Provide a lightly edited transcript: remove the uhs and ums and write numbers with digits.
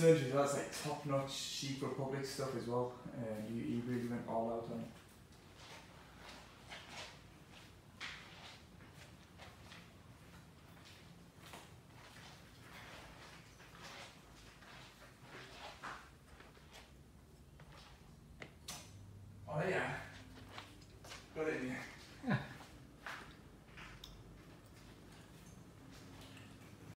documentary as well. It's like top notch Czech Republic stuff as well. He really went all out on it.